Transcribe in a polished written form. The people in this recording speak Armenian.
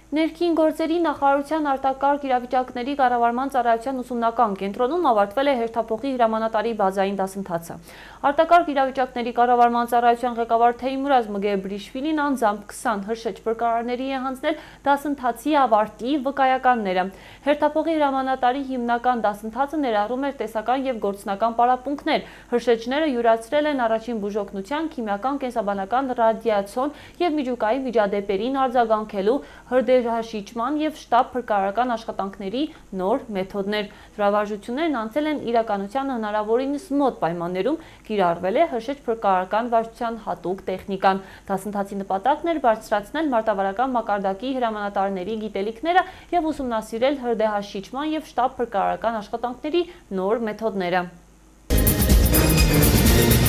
Ներքին գործերի նախարարության արտակարգ իրավիճակների կառավարման ծառայության ուսումնական կենտրոնում ավարտվել է հերթափոխի հրամանատարի բազային դասընթացը։ Արտակարգ իրավիճակների կառավարման ծառայության ղեկավար Թեյմուրազ Մգեբրիշվիլին անձամբ 20 հրշեջ փրկարարների է հանձնել դասընթացի ավարտի վկայականները։ Հերթափոխի հրամանատարի հիմնական դասընթացը ներառում էր տեսական եւ գործնական պարապմունքներ։ Հրշեջները յուրացրել են առաջին բուժօգնության, քիմիական, կենսաբանական, ռադիացիոն եւ միջուկային միջադեպերին արձագանքելու հրդեհաշիջման և շտապ փրկարարական աշխատանքների նոր մեթոդներ։ Զորավարժություններն անցել են իրականության հնարավորինս մոտ պայմաններում, կիրառվել է հրշեջ փրկարարական վարչության հատուկ տեխնիկան։ Դասընթացի նպատակն էր բարձրացնել մարտավարական մակարդակի հրամանատարների գիտելիքները և ուսումնասիրել հրդեհաշիջման և շտապ փրկարարական աշխատանքների նոր մեթոդները։